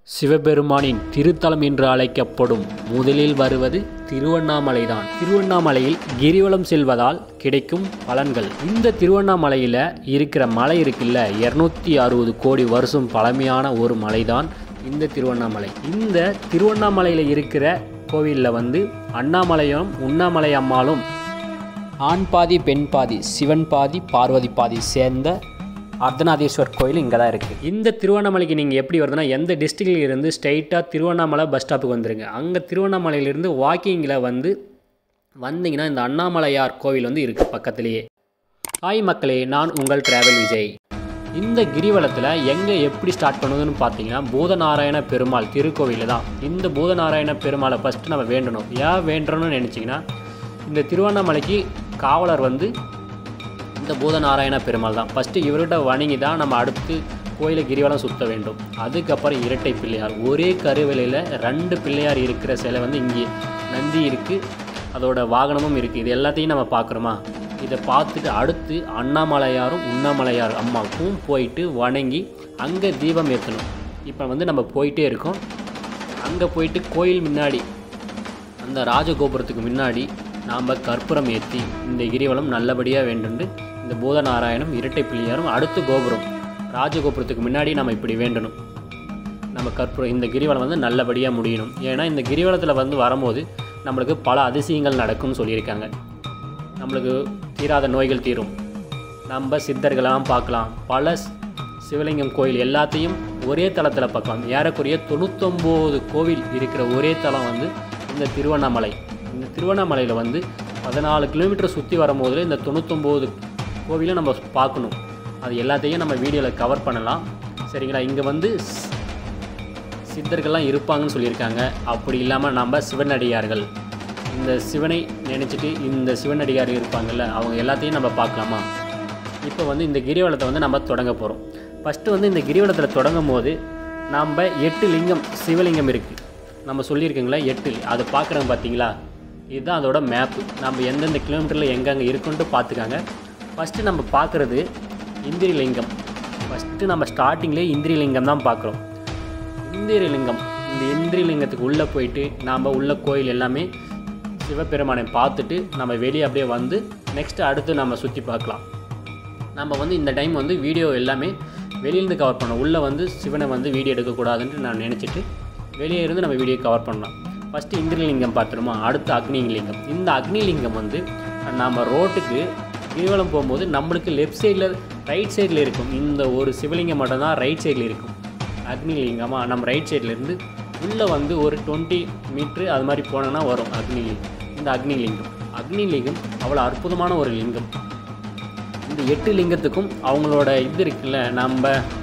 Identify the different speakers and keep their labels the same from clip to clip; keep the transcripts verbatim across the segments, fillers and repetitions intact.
Speaker 1: சிவபெருமானின் திருத்தலம் என்று அழைக்கப்படும் முதலில் வருவது திருவண்ணாமலைதான். திருவண்ணாமலையில் கிரிவலம் செல்வதால் கிடைக்கும் பலன்கள். இந்த திருவண்ணாமலையில் இருக்கிற மலை இருக்குல்ல, இருநூத்தி அறுபது கோடி வருஷம் பழமையான ஒரு மலைதான் இந்த திருவண்ணாமலை. இந்த திருவண்ணாமலையில் இருக்கிற கோவிலில் வந்து அண்ணாமலையும் உண்ணாமலை அம்மாளும் ஆண் பாதி பெண் பாதி சிவன் பாதி பார்வதி பாதி சேர்ந்த அர்த்தநாதீஸ்வர் கோயில் இங்கே தான் இருக்குது. இந்த திருவண்ணாமலைக்கு நீங்கள் எப்படி வருதுன்னா, எந்த டிஸ்ட்ரிக்டில் இருந்து ஸ்ட்ரைட்டாக திருவண்ணாமலை பஸ் ஸ்டாப்புக்கு வந்துடுங்க. அங்கே திருவண்ணாமலையிலேருந்து வாக்கிங்கில் வந்து வந்தீங்கன்னா இந்த அண்ணாமலையார் கோவில் வந்து இருக்குது பக்கத்துலேயே. ஹாய் மக்களே, நான் உங்கள் டிராவல் விஜய். இந்த கிரிவலத்தில் எங்கே எப்படி ஸ்டார்ட் பண்ணுதுன்னு பார்த்தீங்கன்னா, பூதநாராயண பெருமாள் திருக்கோவில் தான். இந்த பூதநாராயண பெருமாளை ஃபஸ்ட்டு நம்ம வேண்டணும். ஏன் வேண்டணும்னு நினச்சிங்கன்னா, இந்த திருவண்ணாமலைக்கு காவலர் வந்து இந்த பூதநாராயண பெருமாள் தான். ஃபஸ்ட்டு இவர்கிட்ட வணங்கி தான் நம்ம அடுத்து கோயிலை கிரிவலம் சுற்ற வேண்டும். அதுக்கப்புறம் இரட்டை பிள்ளையார், ஒரே கருவலையில் ரெண்டு பிள்ளையார் இருக்கிற சிலை வந்து இங்கே நந்தி இருக்குது, அதோட வாகனமும் இருக்குது. இது எல்லாத்தையும் நம்ம பார்க்குறோமா? இதை பார்த்துட்டு அடுத்து அண்ணாமலையாரும் உண்ணாமலையார் அம்மாவுக்கும் போயிட்டு வணங்கி அங்கே தீபம் ஏற்றணும். இப்போ வந்து நம்ம போயிட்டே இருக்கோம். அங்கே போயிட்டு கோயில் முன்னாடி அந்த ராஜகோபுரத்துக்கு முன்னாடி நாம் கற்பூரம் ஏற்றி இந்த கிரிவலம் நல்லபடியாக வேண்டுண்டு இந்த பூதநாராயணம் இரட்டை பிள்ளையாரும் அடுத்து கோபுரம் ராஜகோபுரத்துக்கு முன்னாடி நம்ம இப்படி வேண்டணும். நம்ம கற்பூரம் இந்த கிரிவலம் வந்து நல்லபடியாக முடியணும். ஏன்னா இந்த கிரிவலத்தில் வந்து வரும்போது நம்மளுக்கு பல அதிசயங்கள் நடக்கும்னு சொல்லியிருக்காங்க. நம்மளுக்கு தீராத நோய்கள் தீரும், நம்ம சித்தர்களெல்லாம் பார்க்கலாம், பல சிவலிங்கம் கோயில் எல்லாத்தையும் ஒரே தளத்தில் பார்க்கலாம். ஏறக்குறைய தொண்ணூத்தொம்பது கோவில் இருக்கிற ஒரே தளம் வந்து இந்த திருவண்ணாமலை. இந்த திருவண்ணாமலையில் வந்து பதினாலு கிலோமீட்டர் சுற்றி வரும்போது இந்த தொண்ணூத்தொம்பது கோவிலை நம்ம பார்க்கணும். அது எல்லாத்தையும் நம்ம வீடியோவில் கவர் பண்ணலாம், சரிங்களா? இங்கே வந்து சித்தர்கள்லாம் இருப்பாங்கன்னு சொல்லியிருக்காங்க. அப்படி இல்லாமல் நம்ம சிவனடியார்கள், இந்த சிவனை நினச்சிட்டு இந்த சிவனடியார் இருப்பாங்கள்ல, அவங்க எல்லாத்தையும் நம்ம பார்க்கலாமா? இப்போ வந்து இந்த கிரிவலத்தை வந்து நம்ம தொடங்க போகிறோம். ஃபஸ்ட்டு வந்து இந்த கிரிவலத்தில் தொடங்கும் போது நம்ம எட்டு லிங்கம் சிவலிங்கம் இருக்குது நம்ம சொல்லியிருக்கீங்களா, எட்டு. அது பார்க்குறோங்க பார்த்தீங்களா? இதுதான் அதோட மேப்பு. நம்ம எந்தெந்த கிலோமீட்டரில் எங்கெங்கே இருக்குன்ட்டு பார்த்துக்காங்க. ஃபஸ்ட்டு நம்ம பார்க்குறது இந்திரிலிங்கம். ஃபஸ்ட்டு நம்ம ஸ்டார்டிங்லேயே இந்திரிலிங்கம் தான் பார்க்குறோம். இந்திரிலிங்கம், இந்த இந்திரிலிங்கத்துக்கு உள்ளே போயிட்டு நாம் உள்ள கோயில் எல்லாமே சிவபெருமானை பார்த்துட்டு நம்ம வெளியே அப்படியே வந்து நெக்ஸ்ட்டு அடுத்து நம்ம சுற்றி பார்க்கலாம். நம்ம வந்து இந்த டைம் வந்து வீடியோ எல்லாமே வெளியிலேருந்து கவர் பண்ணோம். உள்ளே வந்து சிவனை வந்து வீடியோ எடுக்கக்கூடாதுன்ட்டு நான் நினச்சிட்டு வெளியே இருந்து நம்ம வீடியோ கவர் பண்ணலாம். ஃபஸ்ட்டு இந்திரலிங்கம் பார்த்துருமா, அடுத்து அக்னிலிங்கம். இந்த அக்னிலிங்கம் வந்து நம்ம ரோட்டுக்கு கிரிவலம் போகும்போது நம்மளுக்கு லெஃப்ட் சைடில் ரைட் சைடில் இருக்கும். இந்த ஒரு சிவலிங்கம் மட்டும்தான் ரைட் சைடில் இருக்கும். அக்னிலிங்கமாக நம்ம ரைட் சைட்லேருந்து உள்ளே வந்து ஒரு டுவெண்ட்டி மீட்ரு அது மாதிரி போனோன்னா வரும் அக்னிலிங்கம். இந்த அக்னிலிங்கம் அக்னிலிங்கம் அவ்வளோ அற்புதமான ஒரு லிங்கம். இந்த எட்டு லிங்கத்துக்கும் அவங்களோட இது இருக்குல்ல, நம்ம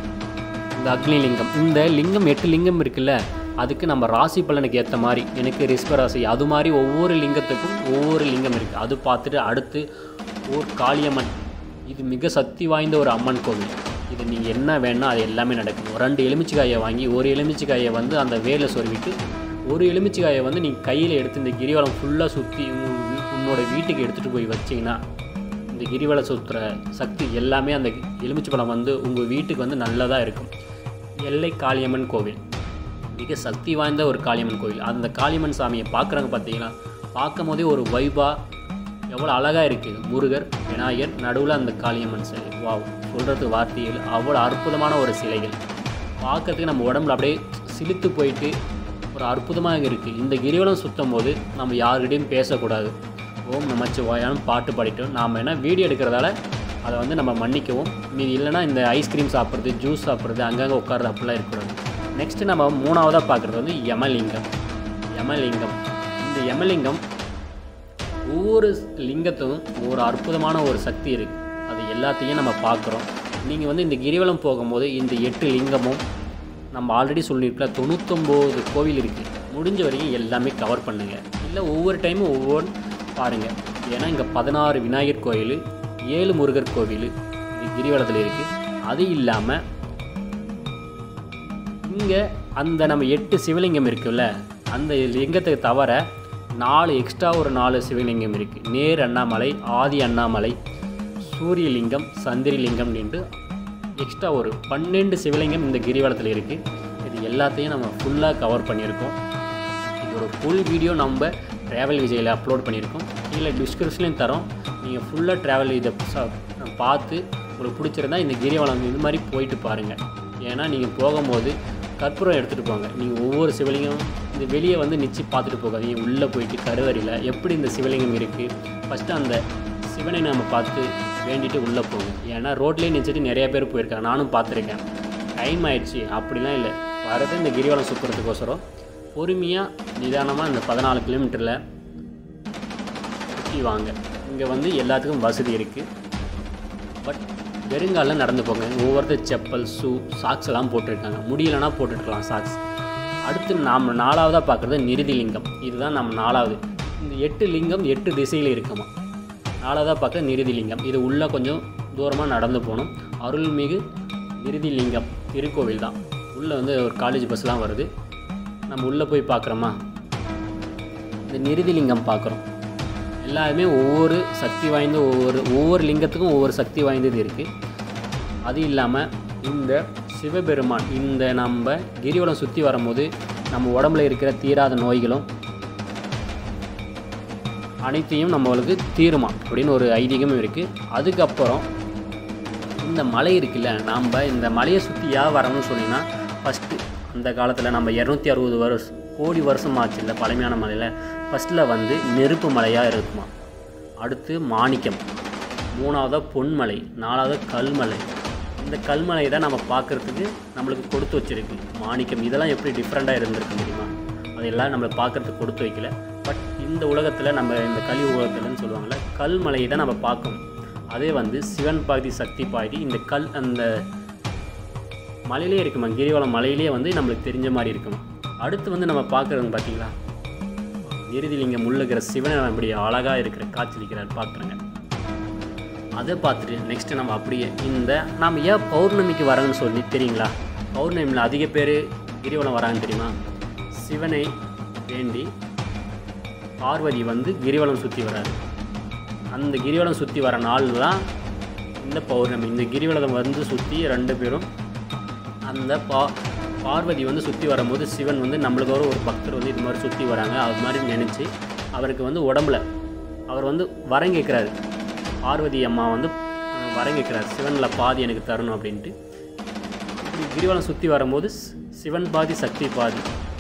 Speaker 1: இந்த அக்னிலிங்கம், இந்த லிங்கம் எட்டு லிங்கம் இருக்குல்ல, அதுக்கு நம்ம ராசி பலனுக்கு ஏற்ற மாதிரி எனக்கு ரிஷப ராசி, அது மாதிரி ஒவ்வொரு லிங்கத்துக்கும் ஒவ்வொரு லிங்கம் இருக்குது. அது பார்த்துட்டு அடுத்து ஒரு காளியம்மன், இது மிக சக்தி வாய்ந்த ஒரு அம்மன் கோவில். இது நீங்கள் என்ன வேணால் அது எல்லாமே நடக்கும். ரெண்டு எலுமிச்சிக்காயை வாங்கி ஒரு எலுமிச்சிக்காயை வந்து அந்த வேலை சொருவிட்டு ஒரு எலுமிச்சிக்காயை வந்து நீங்கள் கையில் எடுத்து இந்த கிரிவலம் ஃபுல்லாக சுற்றி உன்னோட வீட்டுக்கு எடுத்துகிட்டு போய் வச்சிங்கன்னா இந்த கிரிவலம் சுற்றுற சக்தி எல்லாமே அந்த எலுமிச்சி பழம் வந்து உங்கள் வீட்டுக்கு வந்து நல்லதாக இருக்கும். எல்லை காளியம்மன் கோவில் மிக சக்தி வாய்ந்த ஒரு காளியம்மன் கோவில். அந்த காளியம்மன் சாமியை பார்க்குறாங்க பார்த்தீங்கன்னா, பார்க்கும் போதே ஒரு வைபாக எவ்வளோ அழகாக இருக்குது. முருகர், விநாயகர், நடுவில் அந்த காளியம்மன் சிலை. வா, சொல்கிறதுக்கு வார்த்தைகள், அவ்வளோ அற்புதமான ஒரு சிலைகள். பார்க்கறதுக்கு நம்ம உடம்புல அப்படியே சிலித்து போயிட்டு ஒரு அற்புதமாக இருக்குது. இந்த கிரிவலம் சுற்றும் போது நம்ம யாருக்கிட்டையும் பேசக்கூடாது. ஓம் நமச்சிவாயான்னு பாட்டு பாடிட்டோம். நாம் என்ன வீடியோ எடுக்கிறதால அதை வந்து நம்ம மன்னிக்கவும். மீது இல்லைனா இந்த ஐஸ்கிரீம் சாப்பிட்றது, ஜூஸ் சாப்பிட்றது, அங்கங்கே உட்கார்றது அப்படிலாம் இருக்கக்கூடாது. நெக்ஸ்ட்டு நம்ம மூணாவதாக பார்க்குறது வந்து யமலிங்கம். யமலிங்கம் இந்த யமலிங்கம் ஒவ்வொரு லிங்கத்துக்கும் ஒரு அற்புதமான ஒரு சக்தி இருக்குது. அது எல்லாத்தையும் நம்ம பார்க்குறோம். நீங்கள் வந்து இந்த கிரிவலம் போகும்போது இந்த எட்டு லிங்கமும் நம்ம ஆல்ரெடி சொல்லியிருக்கல தொண்ணூத்தொம்பது கோவில் இருக்குது. முடிஞ்ச வரைக்கும் எல்லாமே கவர் பண்ணுங்கள். இல்லை ஒவ்வொரு டைமும் ஒவ்வொரு பாருங்கள். ஏன்னா இங்கே பதினாறு விநாயகர் கோயில், ஏழு முருகர் கோவில் இது கிரிவலத்தில் இருக்குது. அது இல்லாமல் இங்கே அந்த நம்ம எட்டு சிவலிங்கம் இருக்குல்ல, அந்த லிங்கத்துக்கு தவிர நாலு எக்ஸ்ட்ரா ஒரு நாலு சிவலிங்கம் இருக்குது. நேர் அண்ணாமலை, ஆதி அண்ணாமலை, சூரியலிங்கம், சந்திரலிங்கம் என்று எக்ஸ்ட்ரா ஒரு பன்னெண்டு சிவலிங்கம் இந்த கிரிவலத்தில் இருக்குது. இது எல்லாத்தையும் நம்ம ஃபுல்லாக கவர் பண்ணியிருக்கோம். இதோட ஃபுல் வீடியோ நம்ம ட்ராவல் விஜயில் அப்லோட் பண்ணியிருக்கோம். கீழே டிஸ்கிரிப்ஷன்லையும் தரோம். நீங்கள் ஃபுல்லாக ட்ராவல் இதை பார்த்து உங்களுக்கு பிடிச்சிருந்தா இந்த கிரிவலம் இது மாதிரி போயிட்டு பாருங்கள். ஏன்னா நீங்கள் போகும்போது கற்பூரம் எடுத்துகிட்டு போங்க. நீங்கள் ஒவ்வொரு சிவலிங்கம் இந்த வெளியே வந்து நிச்சு பார்த்துட்டு போகாதீங்க. உள்ளே போயிட்டு கருவறையில் எப்படி இந்த சிவலிங்கம் இருக்குது ஃபஸ்ட்டு அந்த சிவனை நம்ம பார்த்து வேண்டிட்டு உள்ளே போங்க. ஏன்னா ரோட்லேயே நினச்சிட்டு நிறைய பேர் போயிருக்காங்க, நானும் பார்த்துருக்கேன். டைம் ஆயிடுச்சு அப்படிலாம் இல்லை, வரது இந்த கிரிவலம் சுற்றுறதுக்கோசரம் பொறுமையாக நிதானமாக இந்த பதினாலு கிலோமீட்டரில் சுற்றி வாங்க. இங்கே வந்து எல்லாத்துக்கும் வசதி இருக்குது. பட் வெறுங்காலில் நடந்து போங்க. ஒவ்வொருத்தர் செப்பல், ஷூ, சாக்ஸ் எல்லாம் போட்டிருக்காங்க. முடியலைன்னா போட்டுருக்கலாம் சாக்ஸ். அடுத்து நாம் நாலாவதாக பார்க்குறது நிருதி லிங்கம். இதுதான் நம்ம நாலாவது. இந்த எட்டு லிங்கம் எட்டு திசையில் இருக்குமா. நாலாவதாக பார்க்குறது நிருதி லிங்கம். இது உள்ளே கொஞ்சம் தூரமாக நடந்து போகணும். அருள்மிகு நிருதி லிங்கம் திருக்கோவில் தான். உள்ளே வந்து ஒரு காலேஜ் பஸ்லாம் வருது. நம்ம உள்ளே போய் பார்க்குறோமா, இந்த நிருதி லிங்கம் பார்க்குறோம். எல்லாருமே ஒவ்வொரு சக்தி வாய்ந்த ஒவ்வொரு ஒவ்வொரு லிங்கத்துக்கும் ஒவ்வொரு சக்தி வாய்ந்தது இருக்குது. அது இல்லாமல் இந்த சிவபெருமான் இந்த நம்ம கிரிவலம் சுற்றி வரும்போது நம்ம உடம்புல இருக்கிற தீராத நோய்களும் அனைத்தையும் நம்மளுக்கு தீருமா அப்படின்னு ஒரு ஐதீகமும் இருக்குது. அதுக்கப்புறம் இந்த மலை இருக்குல்ல, நம்ம இந்த மலையை சுற்றி ஏன் வரணும்னு சொன்னீங்கன்னா, ஃபஸ்ட்டு அந்த காலத்தில் நம்ம இரநூத்தி அறுபது வருஷம் கோடி வருஷம் ஆச்சு இல்லை பழமையான மலையில் ஃபஸ்ட்டில் வந்து நெருப்பு மலையாக இருக்குமா. அடுத்து மாணிக்கம், மூணாவதாக பொன்மலை, நாலாவது கல்மலை. இந்த கல்மலை தான் நம்ம பார்க்குறதுக்கு நம்மளுக்கு கொடுத்து வச்சுருக்கு. மாணிக்கம் இதெல்லாம் எப்படி டிஃப்ரெண்ட்டாக இருந்திருக்கு முடியுமா, அதெல்லாம் நம்மளை பார்க்குறதுக்கு கொடுத்து வைக்கல. பட் இந்த உலகத்தில் நம்ம இந்த கலி உலகத்தில்னு சொல்லுவாங்கள்ல, கல்மலையை தான் நம்ம பார்க்கணும். அதே வந்து சிவன் பாதி சக்தி பாதி இந்த கல் அந்த மலையிலே இருக்குமா, கிரிவலம் மலையிலே வந்து நம்மளுக்கு தெரிஞ்ச மாதிரி இருக்குமா. அடுத்து வந்து நம்ம பார்க்குறது பார்த்தீங்களா, நிருதிலிங்கம் உள்ள இருக்கிற சிவனை இப்படி அழகாக இருக்கிற காட்சியளிக்கிறார் பார்த்துருங்க. அதை பார்த்துட்டு நெக்ஸ்ட்டு நம்ம அப்படியே இந்த நாம் ஏன் பௌர்ணமிக்கு வரோன்னு சொல்லி தெரியுங்களா. பௌர்ணமியில் அதிக பேர் கிரிவலம் வராங்கன்னு தெரியுமா. சிவனை வேண்டி பார்வதி வந்து கிரிவலம் சுற்றி வராது. அந்த கிரிவலம் சுற்றி வர நாள் தான் இந்த பௌர்ணமி. இந்த கிரிவலம் வந்து சுற்றி ரெண்டு பேரும் அந்த பா பார்வதி வந்து சுற்றி வரும்போது சிவன் வந்து நம்மளுக்கு ஒரு ஒரு பக்தர் வந்து இது மாதிரி சுற்றி வராங்க அது மாதிரி நினச்சி அவருக்கு வந்து உடம்புல அவர் வந்து வரம் கேட்குறாரு. பார்வதி அம்மா வந்து வரம் கேட்குறாரு, சிவனில் பாதி எனக்கு தரணும் அப்படின்ட்டு. இப்படி கிரிவலம் சுற்றி வரும்போது சிவன் பாதி சக்தி பாதி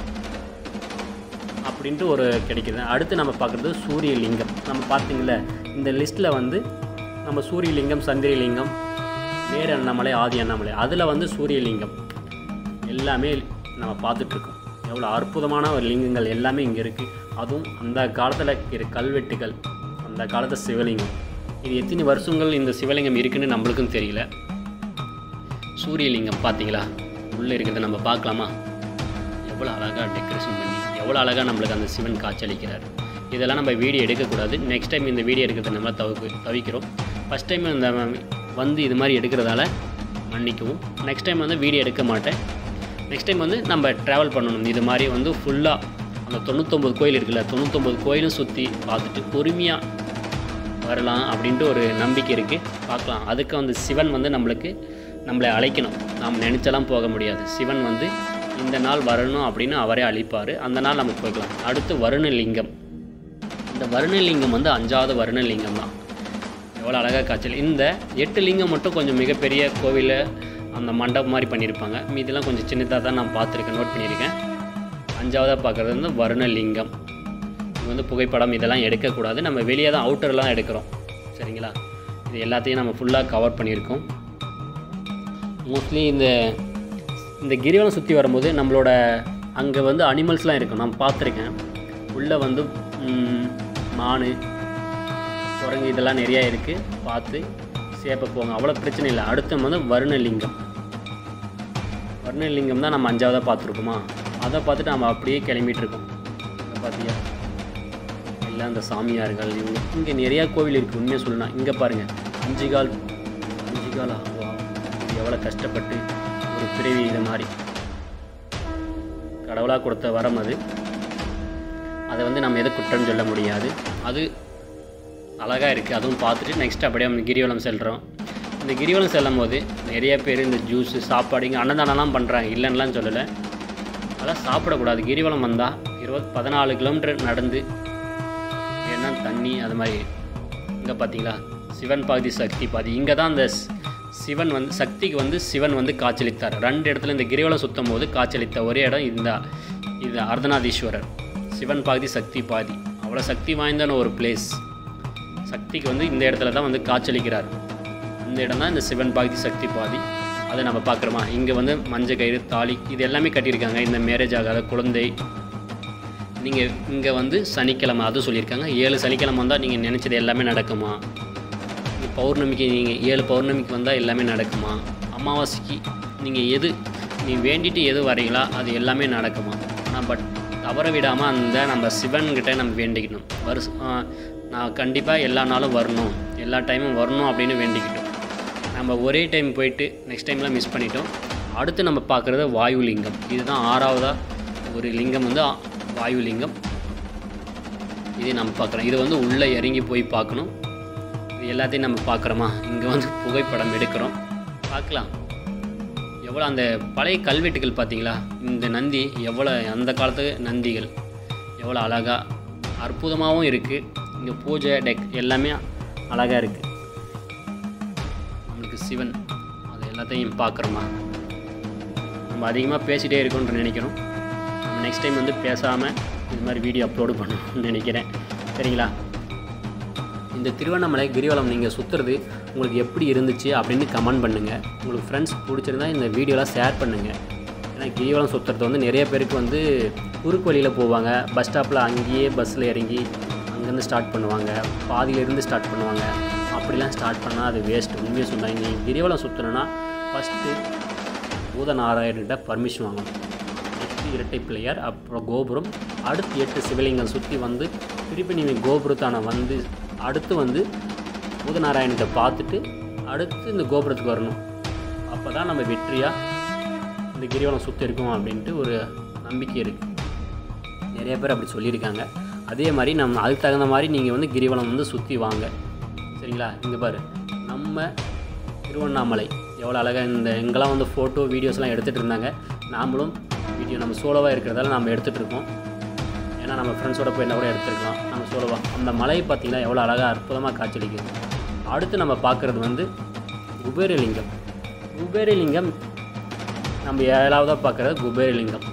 Speaker 1: அப்படின்ட்டு ஒரு கிடைக்குது. அடுத்து நம்ம பார்க்குறது சூரியலிங்கம். நம்ம பார்த்தீங்கள இந்த லிஸ்ட்டில் வந்து நம்ம சூரியலிங்கம், சந்திரலிங்கம், நேர அண்ணாமலை, ஆதி அண்ணாமலை, அதில் வந்து சூரியலிங்கம் எல்லாமே நம்ம பார்த்துட்ருக்கோம். எவ்வளோ அற்புதமான ஒரு லிங்கங்கள் எல்லாமே இங்கே இருக்குது. அதுவும் அந்த காலத்தில் இருக்கிற கல்வெட்டுகள், அந்த காலத்து சிவலிங்கம். இது எத்தனை வருஷங்கள் இந்த சிவலிங்கம் இருக்குதுன்னு நம்மளுக்கும் தெரியல. சூரியலிங்கம் பார்த்தீங்களா, உள்ளே இருக்கிறத நம்ம பார்க்கலாமா. எவ்வளோ அழகாக டெக்கரேஷன் பண்ணி எவ்வளோ அழகாக நம்மளுக்கு அந்த சிவன் காட்சியளிக்கிறார். இதெல்லாம் நம்ம வீடியோ எடுக்கக்கூடாது. நெக்ஸ்ட் டைம் இந்த வீடியோ எடுக்கிறத நம்ம தவிர்க்கு தவிக்கிறோம் ஃபஸ்ட் டைம் இந்த வந்து இது மாதிரி எடுக்கிறதால மன்னிக்கவும். நெக்ஸ்ட் டைம் வந்து வீடியோ எடுக்க மாட்டேன். நெக்ஸ்ட் டைம் வந்து நம்ம ட்ராவல் பண்ணணும். இது மாதிரி வந்து ஃபுல்லாக அந்த தொண்ணூற்றொம்பது கோயில் இருக்குல்ல, தொண்ணூற்றொம்பது கோயிலும் சுற்றி பார்த்துட்டு பொறுமையாக வரலாம் அப்படின்ட்டு ஒரு நம்பிக்கை இருக்குது. பார்க்கலாம். அதுக்கு வந்து சிவன் வந்து நம்மளுக்கு நம்மளை அழைக்கணும். நாம் நினச்செல்லாம் போக முடியாது. சிவன் வந்து இந்த நாள் வரணும் அப்படின்னு அவரே அழைப்பார். அந்த நாள் நம்ம போய்க்கலாம். அடுத்து வருணலிங்கம். இந்த வருணலிங்கம் வந்து அஞ்சாவது வருணலிங்கம் தான். எவ்வளோ அழகாக காய்ச்சல். இந்த எட்டு லிங்கம் மட்டும் கொஞ்சம் மிகப்பெரிய கோவிலில் அந்த மண்டபம் மாதிரி பண்ணியிருப்பாங்க. மீதெல்லாம் கொஞ்சம் சின்னதாக தான் நான் பார்த்துருக்கேன், நோட் பண்ணியிருக்கேன். அஞ்சாவதாக பார்க்குறது வந்து வருணலிங்கம். இது வந்து புகைப்படம் இதெல்லாம் எடுக்கக்கூடாது. நம்ம வெளியே தான் அவுட்டர்லாம் எடுக்கிறோம், சரிங்களா. இது எல்லாத்தையும் நம்ம ஃபுல்லாக கவர் பண்ணியிருக்கோம். மோஸ்ட்லி இந்த இந்த கிரிவலம் சுற்றி வரும்போது நம்மளோட அங்கே வந்து அனிமல்ஸ்லாம் இருக்கும், நான் பார்த்துருக்கேன். உள்ளே வந்து மான், குரங்கு இதெல்லாம் நிறையா இருக்குது. பார்த்து சேப்பை போங்க, அவ்வளோ பிரச்சனை இல்லை. அடுத்து வந்து வருணலிங்கம். வருணலிங்கம் தான் நம்ம அஞ்சாவதாக பார்த்துருக்கோமா. அதை பார்த்துட்டு நம்ம அப்படியே கிளம்பிகிட்ருக்கோம். அதை பார்த்தியா எல்லாம் அந்த சாமியார்கள் இவங்க. இங்கே நிறையா கோவில் இருக்குது உண்மையாக சொல்லணும்னா. இங்கே பாருங்கள், அஞ்சு கால் அஞ்சு கால் ஆகுவா. எவ்வளோ கஷ்டப்பட்டு ஒரு பிறவி இது மாதிரி கடவுளாக கொடுத்த வரம் அது. அதை வந்து நம்ம எதை குற்றம் சொல்ல முடியாது. அது அழகாக இருக்குது. அதுவும் பார்த்துட்டு நெக்ஸ்ட் அப்படியே நம்ம கிரிவலம் செல்கிறோம். இந்த கிரிவலம் செல்லும் போது நிறைய பேர் இந்த ஜூஸு, சாப்பாடு, இங்கே அன்னதானம்லாம் பண்ணுறாங்க, இல்லைன்னுலாம் சொல்லலை. அதெல்லாம் சாப்பிடக்கூடாது. கிரிவலம் வந்தால் இருபது பதினாலு கிலோமீட்டர் நடந்து ஏன்னா தண்ணி அது மாதிரி. இங்கே பார்த்தீங்களா சிவன் பாதி சக்தி பாதி. இங்கே தான் அந்த சிவன் வந்து சக்திக்கு வந்து சிவன் வந்து காட்சியளித்தார். ரெண்டு இடத்துல இந்த கிரிவலம் சுற்றும் போது காட்சியளித்த ஒரே இடம் இந்த இது அர்த்தநாதீஸ்வரர். சிவன் பாதி சக்தி பாதி, அவ்வளோ சக்தி வாய்ந்தான ஒரு பிளேஸ். சக்திக்கு வந்து இந்த இடத்துல தான் வந்து காட்சியளிக்கிறார். இந்த இடம் தான் இந்த சிவன் பாதி சக்தி பாதி. அதை நம்ம பார்க்குறோமா. இங்கே வந்து மஞ்சள் கயிறு தாலி இது எல்லாமே கட்டியிருக்காங்க. இந்த மேரேஜ் ஆகாத குழந்தை. நீங்கள் இங்கே வந்து சனிக்கிழமை அதுவும் சொல்லியிருக்காங்க. ஏழு சனிக்கிழமை வந்தால் நீங்கள் நினச்சது எல்லாமே நடக்குமா. பௌர்ணமிக்கு நீங்கள் ஏழு பௌர்ணமிக்கு வந்தால் எல்லாமே நடக்குமா. அமாவாசைக்கு நீங்கள் எது நீ வேண்டிட்டு எது வரீங்களா அது எல்லாமே நடக்குமா. ஆனால் பட் தவற விடாமல் அந்த நம்ம சிவன்கிட்ட நம்ம வேண்டிக்கணும். வருஷம் நான் கண்டிப்பாக எல்லா நாளும் வரணும், எல்லா டைமும் வரணும் அப்படின்னு வேண்டிக்கிட்டோம். நம்ம ஒரே டைம் போயிட்டு நெக்ஸ்ட் டைம்லாம் மிஸ் பண்ணிட்டோம். அடுத்து நம்ம பார்க்குறது வாயு லிங்கம். இதுதான் ஆறாவதாக ஒரு லிங்கம் வந்து வாயு லிங்கம். இதே நம்ம பார்க்குறோம். இது வந்து உள்ளே இறங்கி போய் பார்க்கணும். இது எல்லாத்தையும் நம்ம பார்க்குறோமா. இங்கே வந்து புகைப்படம் எடுக்கிறோம், பார்க்கலாம். எவ்வளோ அந்த பழைய கல்வெட்டுகள் பார்த்தீங்களா. இந்த நந்தி எவ்வளோ அந்த காலத்து நந்திகள் எவ்வளோ அழகாக அற்புதமாகவும் இருக்குது. இங்கே பூஜை டெக் எல்லாமே அழகாக இருக்குது. நம்மளுக்கு சிவன் அது எல்லாத்தையும் பார்க்குறோமா. நம்ம அதிகமாக பேசிகிட்டே இருக்கோன்னு நினைக்கிறோம். நம்ம நெக்ஸ்ட் டைம் வந்து பேசாமல் இது மாதிரி வீடியோ அப்லோடு பண்ணணும்னு நினைக்கிறேன். சரிங்களா. இந்த திருவண்ணாமலை கிரிவலம் நீங்கள் சுற்றுறது உங்களுக்கு எப்படி இருந்துச்சு அப்படின்னு கமெண்ட் பண்ணுங்கள். உங்களுக்கு ஃப்ரெண்ட்ஸ் பிடிச்சிருந்தா இந்த வீடியோலாம் ஷேர் பண்ணுங்கள். ஏன்னா கிரிவலம் சுற்றுறது வந்து நிறைய பேருக்கு வந்து குறுக்கு வழியில் போவாங்க. பஸ் ஸ்டாப்பில் அங்கேயே பஸ்ஸில் இறங்கி அங்கேருந்து ஸ்டார்ட் பண்ணுவாங்க, பாதியிலேருந்து ஸ்டார்ட் பண்ணுவாங்க. அப்படிலாம் ஸ்டார்ட் பண்ணால் அது வேஸ்ட். உண்மையாக சொன்னாங்க. நீங்கள் கிரிவலம் சுற்றணுன்னா ஃபஸ்ட்டு பூதநாராயணர்கிட்ட பர்மிஷன் வாங்கணும். நெக்ஸ்ட்டு இரட்டை பிள்ளையார், அப்புறம் கோபுரம், அடுத்து எட்டு சிவலிங்கம் சுற்றி வந்து திருப்பி நீங்கள் கோபுரத்தான வந்து அடுத்து வந்து பூதநாராயணத்தை பார்த்துட்டு அடுத்து இந்த கோபுரத்துக்கு வரணும். அப்போ தான் நம்ம வெற்றியாக இந்த கிரிவலம் சுற்றி இருக்கோம் அப்படின்ட்டு ஒரு நம்பிக்கை இருக்குது. நிறைய பேர் அப்படி சொல்லியிருக்காங்க. அதே மாதிரி நம்ம அதுக்கு தகுந்த மாதிரி நீங்கள் வந்து கிரிவலம் வந்து சுற்றி வாங்க. சரிங்களா. இங்கே பாரு நம்ம திருவண்ணாமலை எவ்வளோ அழகாக இந்த எங்கெல்லாம் வந்து ஃபோட்டோ வீடியோஸ்லாம் எடுத்துகிட்டு இருந்தாங்க. நாமளும் வீடியோ நம்ம சோலோவாக இருக்கிறதால நம்ம எடுத்துகிட்டு இருக்கோம். ஏன்னா நம்ம ஃப்ரெண்ட்ஸோட போயிருந்தால் கூட எடுத்துருக்கலாம். நம்ம சோலோவாக அந்த மலையை பார்த்திங்கன்னா எவ்வளோ அழகாக அற்புதமாக காட்சியளிக்குது. அடுத்து நம்ம பார்க்குறது வந்து குபேரலிங்கம். குபேரலிங்கம் நம்ம ஏழாவதாக பார்க்குறது குபேரலிங்கம்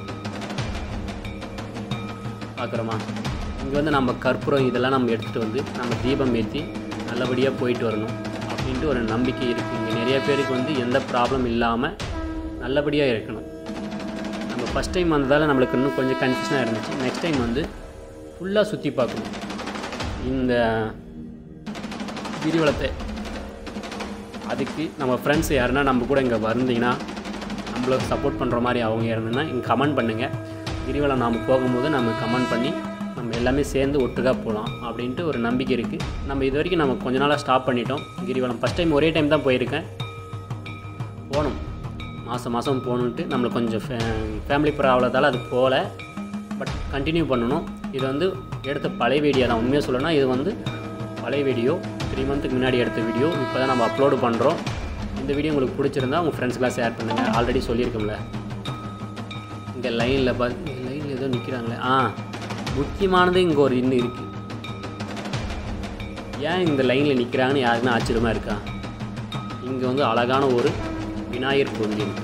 Speaker 1: பார்க்குறோமா. இங்கே வந்து நம்ம கற்பூரம் இதெல்லாம் நம்ம எடுத்துகிட்டு வந்து நம்ம தீபம் ஏற்றி நல்லபடியாக போயிட்டு வரணும் அப்படின்ட்டு ஒரு நம்பிக்கை இருக்குது. இங்கே நிறைய பேருக்கு வந்து எந்த ப்ராப்ளம் இல்லாமல் நல்லபடியாக இருக்கணும். நம்ம ஃபஸ்ட் டைம் வந்ததால் நம்மளுக்கு இன்னும் கொஞ்சம் கன்ஃபியூஷனாக இருந்துச்சு. நெக்ஸ்ட் டைம் வந்து ஃபுல்லாக சுற்றி பார்க்கணும் இந்த கிரிவலத்தை. அதுக்கு நம்ம ஃப்ரெண்ட்ஸ் யாருன்னா நம்ம கூட இங்கே வந்தீங்கன்னா நம்மளுக்கு சப்போர்ட் பண்ணுற மாதிரி அவங்க இருந்ததுன்னா இங்கே கமெண்ட் பண்ணுங்கள். கிரிவலம் நாம் போகும்போது நம்ம கமெண்ட் பண்ணி நம்ம எல்லாமே சேர்ந்து ஒட்டுக்காக போகலாம் அப்படின்ட்டு ஒரு நம்பிக்கை இருக்குது. நம்ம இது வரைக்கும் நம்ம கொஞ்ச நாளாக ஸ்டாப் பண்ணிட்டோம் கிரிவலம். ஃபஸ்ட் டைம் ஒரே டைம் தான் போயிருக்கேன். போகணும், மாதம் மாதம் போகணுன்ட்டு நம்மளுக்கு கொஞ்சம் ஃபே ஃபேமிலி ப்ராப்ளத்தால் அது போகல. பட் கண்டினியூ பண்ணணும். இது வந்து எடுத்த பழைய வீடியோ தான். உண்மையாக சொல்லணும்னா இது வந்து பழைய வீடியோ, த்ரீ மந்த்துக்கு முன்னாடி எடுத்த வீடியோ. இப்போ தான் நம்ம அப்லோடு பண்ணுறோம். இந்த வீடியோ உங்களுக்கு பிடிச்சிருந்தா உங்கள் ஃப்ரெண்ட்ஸ்க்கெலாம் ஷேர் பண்ணுங்கள். ஆல்ரெடி சொல்லியிருக்கோம்ல. இங்கே லைனில் பார்த்து லைனில் ஏதோ நிற்கிறாங்களே. ஆ முக்கியமானது இங்கே ஒரு இன்னும் இருக்குது. ஏன் இந்த லைனில் நிற்கிறாங்கன்னு யாருக்குன்னா ஆச்சரியமாக இருக்கா. இங்கே வந்து அழகான ஒரு விநாயகர் கோவில் இருக்கு.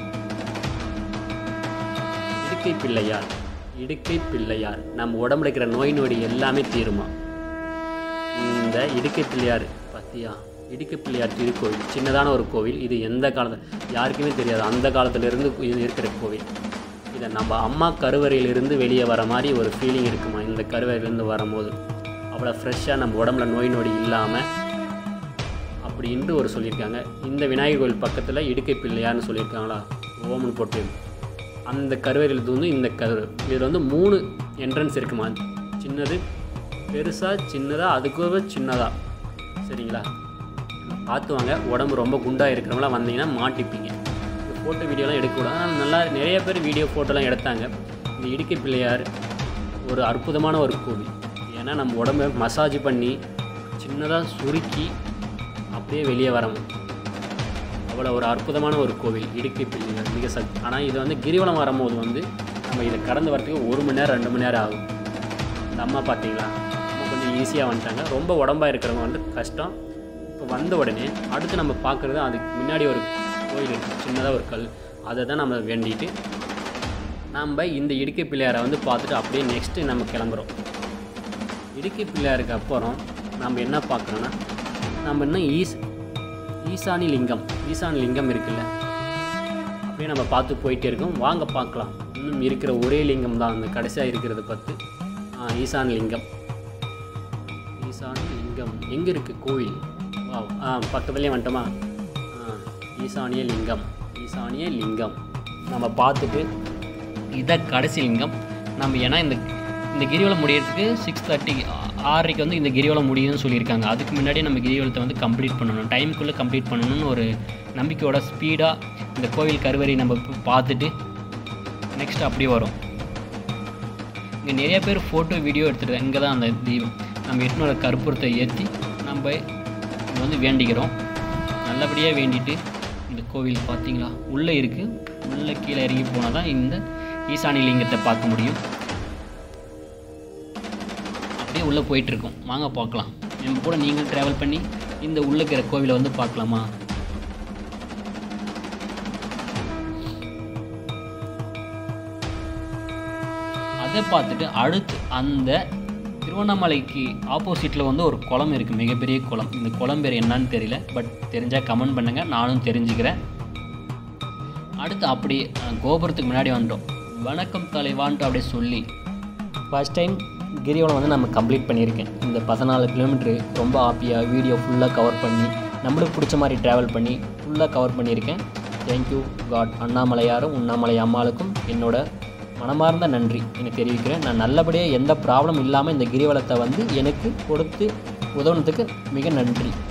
Speaker 1: இடுக்கை பிள்ளையார். இடுக்கை பிள்ளையார் நம்ம உடம்புல இருக்கிற நோய் நொடி எல்லாமே தீருமா. இந்த இடுக்கை பிள்ளையார் பார்த்தியா. இடுக்கை பிள்ளையார் திருக்கோவில் சின்னதான ஒரு கோவில். இது எந்த காலத்தில் யாருக்குமே தெரியாது. அந்த காலத்திலிருந்து இருக்கிற கோவில். இதை நம்ம அம்மா கருவறையிலிருந்து வெளியே வர மாதிரி ஒரு ஃபீலிங் இருக்குமா இந்த கருவறையிலேருந்து வரும்போது. அவ்வளோ ஃப்ரெஷ்ஷாக நம்ம உடம்புல நோய் நொடி இல்லாமல் அப்படின்ட்டு ஒரு சொல்லியிருக்காங்க. இந்த விநாயகர் கோவில் பக்கத்தில் இடுக்கை பிள்ளையார்னு சொல்லியிருக்காங்களா. ஓமன் போட்டு அந்த கருவறையில் வந்து இந்த கரு இதில் வந்து மூணு என்ட்ரன்ஸ் இருக்குமா. சின்னது, பெருசாக, சின்னதாக, அதுக்கு சின்னதாக. சரிங்களா. பார்த்து வாங்க. உடம்பு ரொம்ப குண்டாக இருக்கிறவங்களாம் வந்தீங்கன்னா மாட்டிப்பீங்க. இந்த ஃபோட்டோ வீடியோலாம் எடுக்கக்கூடாது. ஆனால் நல்லா நிறைய பேர் வீடியோ ஃபோட்டோலாம் எடுத்தாங்க. இந்த இடுக்கை பிள்ளையார் ஒரு அற்புதமான ஒரு கோவில். ஏன்னா நம்ம உடம்பை மசாஜ் பண்ணி சின்னதாக சுருக்கி அப்படியே வெளியே வரணும். அவ்வளோ ஒரு அற்புதமான ஒரு கோவில் இடுக்கை பிள்ளையார் மிக சக்தி. ஆனால் இது வந்து கிரிவலம் வரும்போது வந்து நம்ம இதை கடந்து வரதுக்கு ஒரு மணி நேரம் ரெண்டு மணி நேரம் ஆகும். இந்த அம்மா பார்த்தீங்களா, நம்ம கொஞ்சம் ஈஸியாக வந்துட்டாங்க. ரொம்ப உடம்பாக இருக்கிறவங்க வந்து கஷ்டம். இப்போ வந்த உடனே அடுத்து நம்ம பார்க்குறது அதுக்கு முன்னாடி ஒரு கோயில் இருக்குது, சின்னதாக ஒரு கல். அதை தான் நம்ம வேண்டிட்டு நம்ம இந்த இடுக்கை பிள்ளையாரை வந்து பார்த்துட்டு அப்படியே நெக்ஸ்ட்டு நம்ம கிளம்புறோம். இடுக்கை பிள்ளையாருக்கு அப்புறம் நம்ம என்ன பார்க்குறோன்னா, நம்ம இன்னும் ஈஸ் ஈசானி லிங்கம் ஈசானி லிங்கம் இருக்குல்ல, அப்படியே நம்ம பார்த்து போயிட்டே இருக்கோம். வாங்க பார்க்கலாம். இன்னும் இருக்கிற ஒரே லிங்கம் தான் அந்த கடைசியாக இருக்கிறது பத்து ஈசானி லிங்கம். ஈசானி லிங்கம் எங்கே இருக்குது கோவில்? வா ஆ பக்கத்துலேயே வந்துட்டோமா? ஆ ஈசானிய லிங்கம் ஈசானிய லிங்கம் நம்ம பார்த்துட்டு இதை கடைசி லிங்கம். நம்ம ஏன்னா இந்த இந்த கிரிவலம் முடியறதுக்கு சிக்ஸ் தேர்ட்டி ஆறரைக்கு வந்து இந்த கிரிவலம் முடியுதுன்னு சொல்லியிருக்காங்க. அதுக்கு முன்னாடி நம்ம கிரிவலத்தை வந்து கம்ப்ளீட் பண்ணணும், டைமுக்குள்ளே கம்ப்ளீட் பண்ணணும்னு ஒரு நம்பிக்கையோட ஸ்பீடாக இந்த கோவில் கருவறை நம்ம பார்த்துட்டு நெக்ஸ்ட் அப்படியே வரும். இங்கே நிறைய பேர் ஃபோட்டோ வீடியோ எடுத்துகிட்டு இங்கே தான் அந்த தீபம் நம்ம எட்டுனோட கற்பூரத்தை ஏற்றி நம்ம இங்கே வந்து வேண்டிக்கிறோம். நல்லபடியாக வேண்டிட்டு இந்த கோவில் பார்த்தீங்களா உள்ளே இருக்குது. உள்ளே கீழே இறங்கி போனால் தான் இந்த ஈசானி லிங்கத்தை பார்க்க முடியும். அப்படியே உள்ளே போயிட்டுருக்கோம். வாங்க பார்க்கலாம். நம்ம கூட நீங்கள் ட்ராவல் பண்ணி இந்த உள்ளே இருக்கிற கோவிலை வந்து பார்க்கலாமா? அதை பார்த்துட்டு அடுத்து அந்த திருவண்ணாமலைக்கு ஆப்போசிட்டில் வந்து ஒரு குளம் இருக்குது, மிகப்பெரிய குளம். இந்த குளம் பேர் என்னன்னு தெரியல, பட் தெரிஞ்சால் கமெண்ட் பண்ணுங்கள், நானும் தெரிஞ்சுக்கிறேன். அடுத்து அப்படியே கோபுரத்துக்கு முன்னாடி வந்துட்டோம். வணக்கம் தலைவான்ட்டு அப்படியே சொல்லி ஃபஸ்ட் டைம் கிரிவலம் வந்து நம்ம கம்ப்ளீட் பண்ணியிருக்கேன். இந்த பதினாலு கிலோமீட்ரு ரொம்ப ஹாப்பியாக வீடியோ ஃபுல்லாக கவர் பண்ணி நம்மளுக்கு பிடிச்ச மாதிரி ட்ராவல் பண்ணி ஃபுல்லாக கவர் பண்ணியிருக்கேன். Thank you God. அண்ணாமலையாரும் உண்ணாமலை அம்மாளுக்கும் என்னோட மனமார்ந்த நன்றி எனக்கு தெரிவிக்கிறேன். நான் நல்லபடியாக எந்த ப்ராப்ளம் இல்லாமல் இந்த கிரிவலத்தை வந்து எனக்கு கொடுத்து உதவுனதுக்கு மிக நன்றி.